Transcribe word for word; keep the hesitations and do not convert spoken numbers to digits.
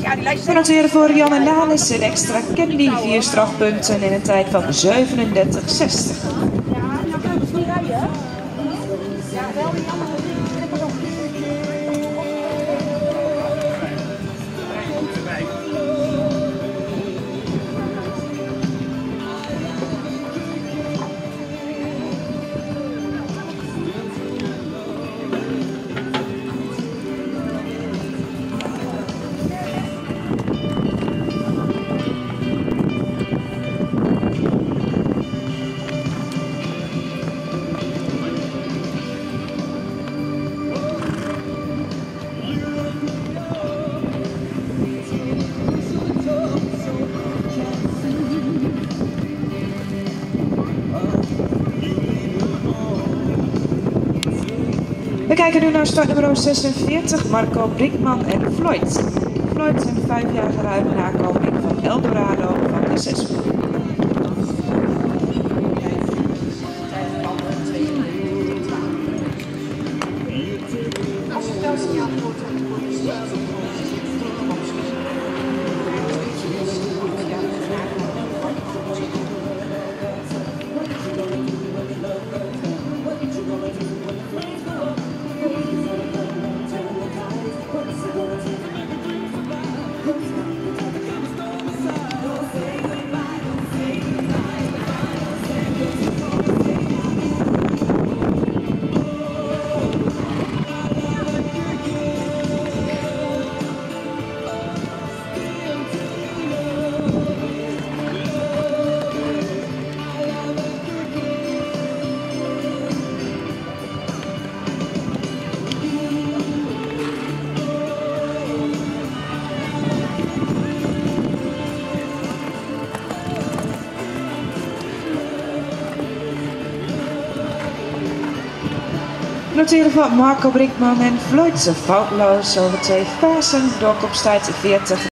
We noteren voor Jan en Daan is een extra Candy vier strafpunten in een tijd van zevenendertig zestig. We kijken nu naar startnummer zesenveertig, Marco Brinkman en Floyd. Floyd is een vijfjarige ruime nakomeling van Eldorado van de zes. Noteren van Marco Brinkman en Floyd, ze foutloos over twee Pasen door kopstijd veertig.